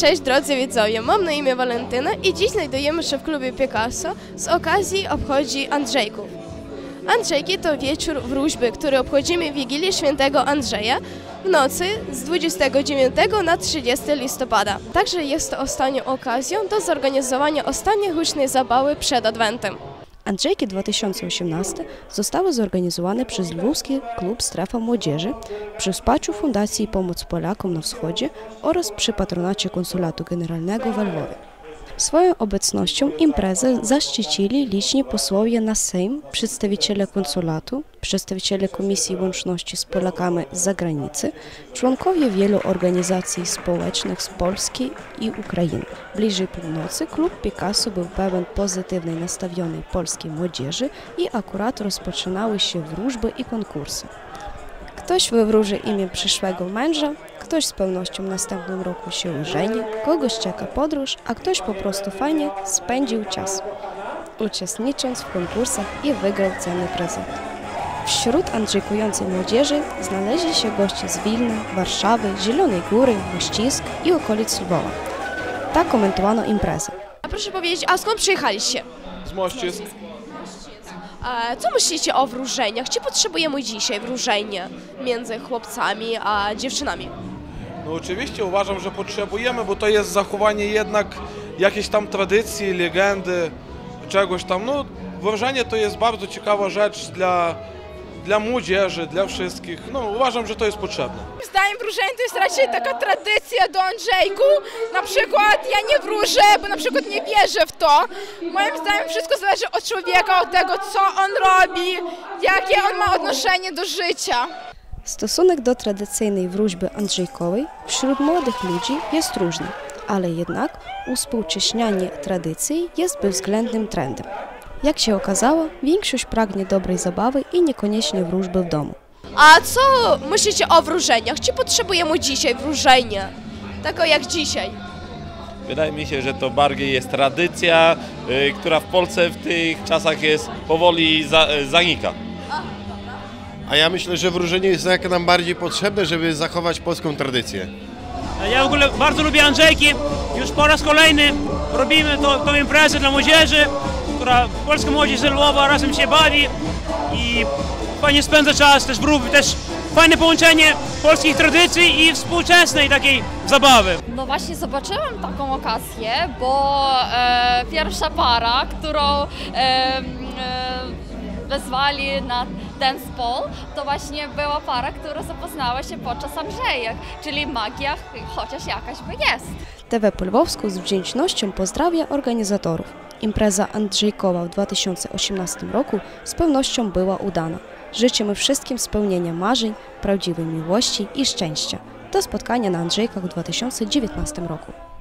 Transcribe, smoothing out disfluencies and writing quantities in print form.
Cześć drodzy widzowie, mam na imię Walentyna i dziś znajdujemy się w klubie Picasso z okazji obchodzi Andrzejków. Andrzejki to wieczór wróżby, który obchodzimy Wigilię Świętego Andrzeja w nocy z 29 na 30 listopada. Także jest to ostatnią okazją do zorganizowania ostatniej hucznej zabawy przed Adwentem. Andrzejki 2018 zostały zorganizowane przez Lwowski Klub Strefa Młodzieży przy wsparciu Fundacji Pomoc Polakom na Wschodzie oraz przy patronacie Konsulatu Generalnego w Lwowie. Swoją obecnością imprezę zaszczycili liczni posłowie na Sejm, przedstawiciele konsulatu, przedstawiciele Komisji Łączności z Polakami z zagranicy, członkowie wielu organizacji społecznych z Polski i Ukrainy. Bliżej północy klub Picasso był pełen pozytywnej nastawionej polskiej młodzieży i akurat rozpoczynały się wróżby i konkursy. Ktoś wywróży imię przyszłego męża, ktoś z pewnością w następnym roku się ożeni, kogoś czeka podróż, a ktoś po prostu fajnie spędził czas, uczestnicząc w konkursach i wygrał cenny prezent. Wśród andrzejkującej młodzieży znaleźli się goście z Wilna, Warszawy, Zielonej Góry, Mościsk i okolic Lwowa. Tak komentowano imprezę. A proszę powiedzieć, a skąd przyjechaliście? Z Mościsk. Co myślicie o wróżeniach? Czy potrzebujemy dzisiaj wróżenia między chłopcami a dziewczynami? No oczywiście uważam, że potrzebujemy, bo to jest zachowanie jednak jakiejś tam tradycji, legendy, czegoś tam. No wróżenie to jest bardzo ciekawa rzecz dla młodzieży, dla wszystkich. No uważam, że to jest potrzebne. Moim zdaniem wróżenie to jest raczej taka tradycja do Andrzejku. Na przykład ja nie wróżę, bo na przykład nie wierzę w to. Moim zdaniem wszystko zależy od człowieka, od tego, co on robi, jakie on ma odnoszenie do życia. Stosunek do tradycyjnej wróżby andrzejkowej wśród młodych ludzi jest różny, ale jednak uspółcześnianie tradycji jest bezwzględnym trendem. Jak się okazało, większość pragnie dobrej zabawy i niekoniecznie wróżby w domu. A co myślicie o wróżeniach? Czy potrzebujemy dzisiaj wróżenia? Tako jak dzisiaj. Wydaje mi się, że to bardziej jest tradycja, która w Polsce w tych czasach jest powoli zanika. A ja myślę, że wróżenie jest jak nam bardziej potrzebne, żeby zachować polską tradycję. Ja w ogóle bardzo lubię Andrzejki. Już po raz kolejny robimy tą imprezę dla młodzieży, która polska młodzież z Lwowa razem się bawi i fajnie spędza czas, też wróżby, też fajne połączenie polskich tradycji i współczesnej takiej zabawy. No właśnie zobaczyłam taką okazję, bo pierwsza para, którą wezwali na ten spol, to właśnie była para, która zapoznała się podczas Andrzejek, czyli magia chociaż jakaś by jest. TV Lwowską z wdzięcznością pozdrawia organizatorów. Impreza Andrzejkowa w 2018 roku z pewnością była udana. Życzymy wszystkim spełnienia marzeń, prawdziwej miłości i szczęścia. Do spotkania na Andrzejkach w 2019 roku.